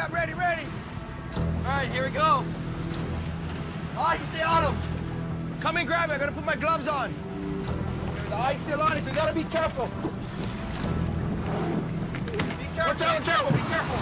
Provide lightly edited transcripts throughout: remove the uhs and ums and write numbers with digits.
I'm ready. All right, here we go. Ahi, stay on him. Come and grab me. I gotta put my gloves on. The eye's still on it, so we gotta be careful. Be careful. Be careful.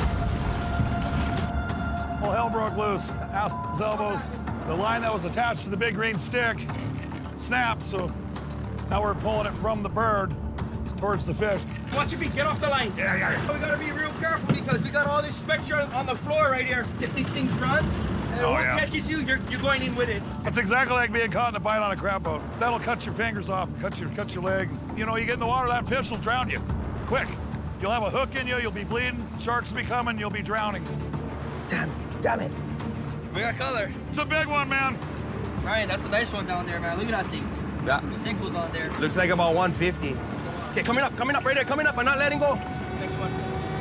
Well, hell broke loose. Ass elbows. The line that was attached to the big green stick snapped, so now we're pulling it from the bird towards the fish. Watch your feet. Get off the line. Yeah. We gotta be real careful because we got all this spectrum on the floor right here. If these things run, and it won't catches you, you're going in with it. It's exactly like being caught in a bite on a crab boat. That'll cut your fingers off, cut your leg. You know, you get in the water, that fish will drown you. Quick. You'll have a hook in you, you'll be bleeding, sharks will be coming, you'll be drowning. Damn it. We got color. It's a big one, man. Ryan, that's a nice one down there, man. Look at that thing. Yeah. Some sinkles on there. Looks like about 150. Okay, coming up, right there, coming up. I'm not letting go. Next one.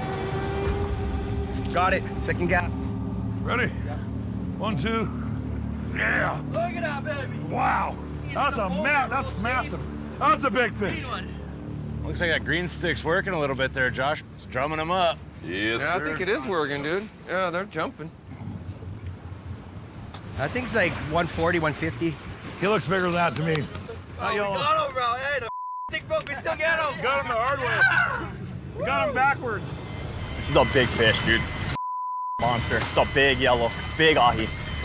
Got it. Second gap. Ready? Yeah. 1, 2. Yeah. Look at that, baby. Wow. That's massive. That's a big fish. Looks like that green stick's working a little bit there, Josh. It's drumming them up. Yes, Yeah, sir. I think it is working, dude. Yeah, they're jumping. I think it's like 140, 150. He looks bigger than that to me. Oh, we got him, bro. Hey, the thick broke, we still get him. Got him the hard way. We got him backwards. This is a big fish, dude. Monster. It's a big yellow, big ahi.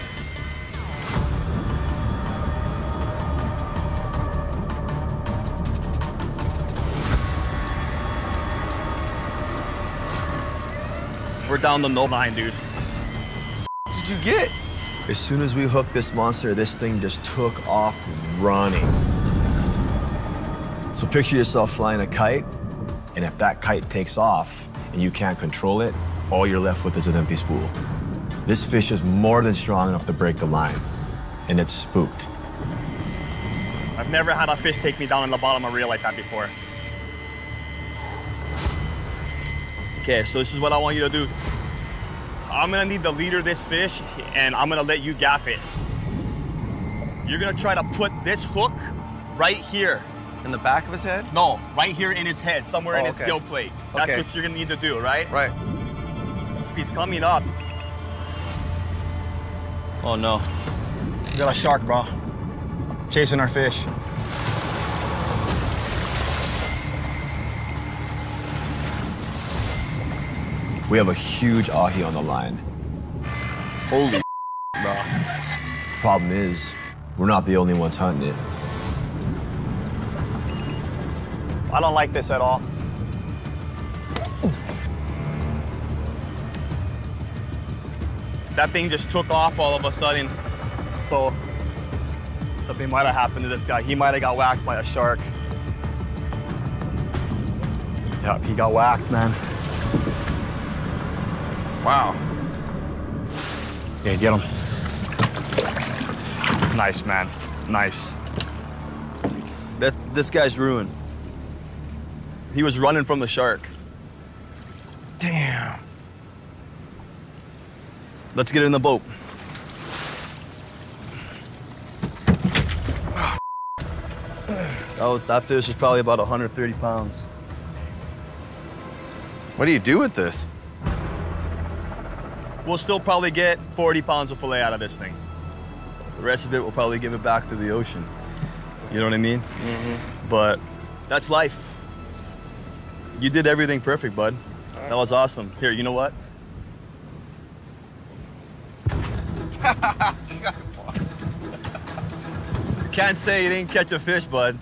We're down to no line, dude. What did you get? As soon as we hooked this monster, this thing just took off running. So picture yourself flying a kite, and if that kite takes off and you can't control it, all you're left with is an empty spool. This fish is more than strong enough to break the line, and it's spooked. I've never had a fish take me down in the bottom of a reel like that before. Okay, so this is what I want you to do. I'm gonna need to leader this fish, and I'm gonna let you gaff it. You're gonna try to put this hook right here. In the back of his head? No, right here in his head, somewhere in his okay. gill plate. That's what you're gonna need to do, right? Right. He's coming up. Oh no. We got a shark, bro. Chasing our fish. We have a huge ahi on the line. Holy bro. Problem is, we're not the only ones hunting it. I don't like this at all. That thing just took off all of a sudden. So something might have happened to this guy. He might have got whacked by a shark. Yep, he got whacked, man. Wow. Yeah, get him. Nice, man. Nice. This guy's ruined. He was running from the shark. Damn. Let's get in the boat. That fish is probably about 130 pounds. What do you do with this? We'll still probably get 40 pounds of fillet out of this thing. The rest of it, we'll probably give it back to the ocean. You know what I mean? Mm-hmm. But that's life. You did everything perfect, bud. That was awesome. Here, you know what? Can't say you didn't catch a fish, bud.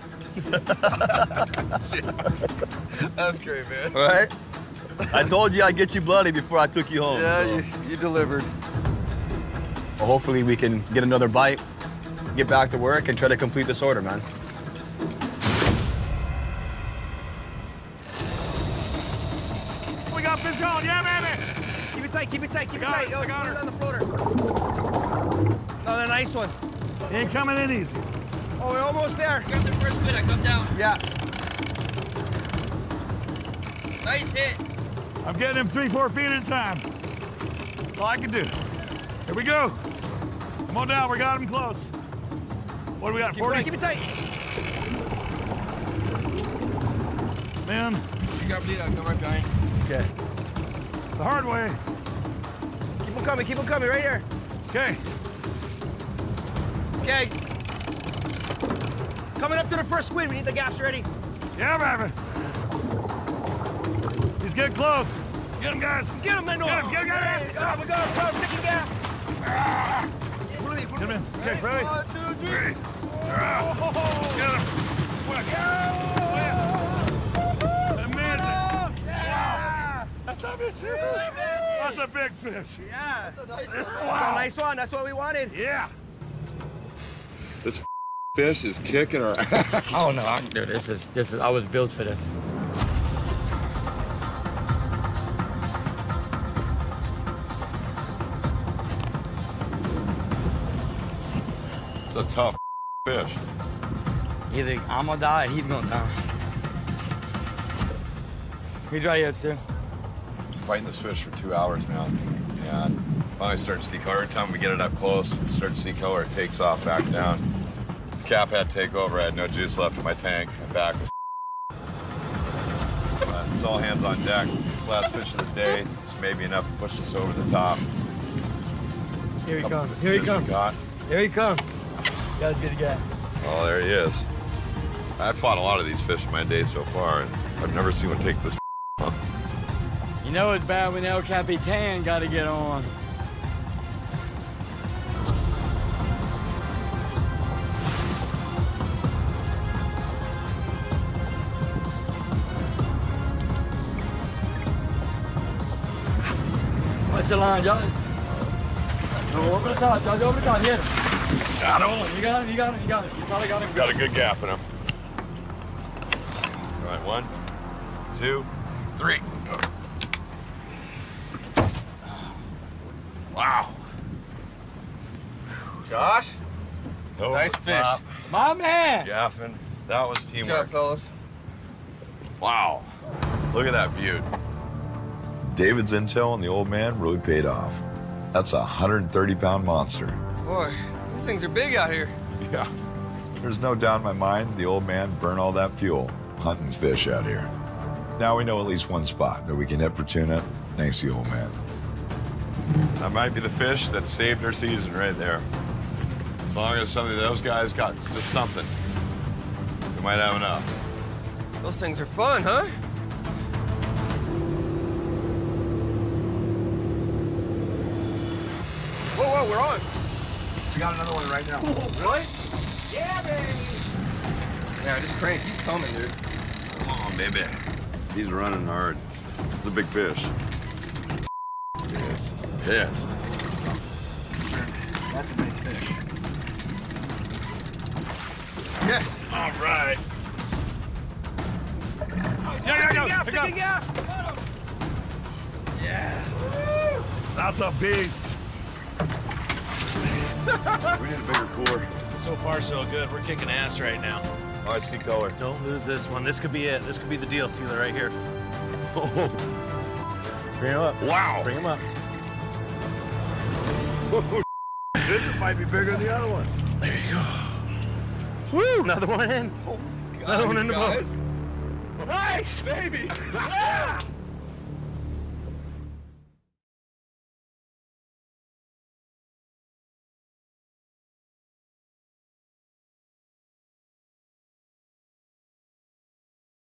That's great, man. All right? I told you I'd get you bloody before I took you home. Yeah, so. you delivered. Well, hopefully we can get another bite, get back to work, and try to complete this order, man. We got fish on, yeah, baby! Keep it tight, keep it tight, keep it Got tight. it, Yo, I got put it her. on the floater. Another nice one. He ain't coming in easy. Oh, we're almost there. Got the first bit, I come down. Yeah. Nice hit. I'm getting him 3-4 feet at a time. That's all I can do. Here we go. Come on down, we got him close. What do we got, Keep 40? it tight. Man, You got bleed, I'll come right behind. Okay. the hard way. keep them coming, right here. Okay. Okay. Coming up to the first squid, we need the gaps ready. Yeah, baby. He's getting close. Get him, guys. Get him, man. Get him, get him. Go, taking gap. Pull him in, Get him in. Okay, ready? 1, 2, 3. Get him. Quick. Amazing. Wow. That's a big fish. That's a big fish. Yeah. That's a nice one. That's a nice one. That's what we wanted. Yeah. This fish is kicking our ass. Oh no, dude, this is. I was built for this. It's a tough fish. Either I'm gonna die or he's gonna die. He's right here too. Fighting this fish for 2 hours now. And finally starting to see color. Every time we get it up close, start to see color, it takes off back down. Cap had to take over. I had no juice left in my tank. My back was it's all hands on deck. This last fish of the day. It's maybe enough to push us over the top. Here he comes. Here he comes. Here he comes. Gotta get a guy. Oh, there he is. I've fought a lot of these fish in my day so far, and I've never seen one take this. You know it's bad when El Capitan gotta get on. What's the line, Johnny? Over the top, Johnny, over the top, hit him. Got him. You got him, you got him, you got him. You probably got him. Got a good gap in him. All right, 1, 2, 3. Wow. Josh, Oh, nice fish. My man! Gaffin, that was Good teamwork. job, fellas. Wow. Look at that beaut. David's intel on the old man really paid off. That's a 130-pound monster. Boy, these things are big out here. Yeah. There's no doubt in my mind the old man burned all that fuel hunting fish out here. Now we know at least one spot that we can hit for tuna, thanks to the old man. That might be the fish that saved our season right there. As long as some of those guys got just something, we might have enough. Those things are fun, huh? Whoa, we're on. We got another one right now. Really? Yeah, baby. Yeah, just crank. He's coming, dude. Come on, baby. He's running hard. It's a big fish. Yes. That's a nice fish. Yes. All right. Yeah. Second gap. Yeah. That's a beast. We need a bigger core. So far, so good. We're kicking ass right now. Oh, I see color. Don't lose this one. This could be it. This could be the deal. See that right here. Bring him up. Wow. Bring him up. This might be bigger than the other one. There you go. Woo! Another one in. Another one in the boat. Nice, baby. Yeah.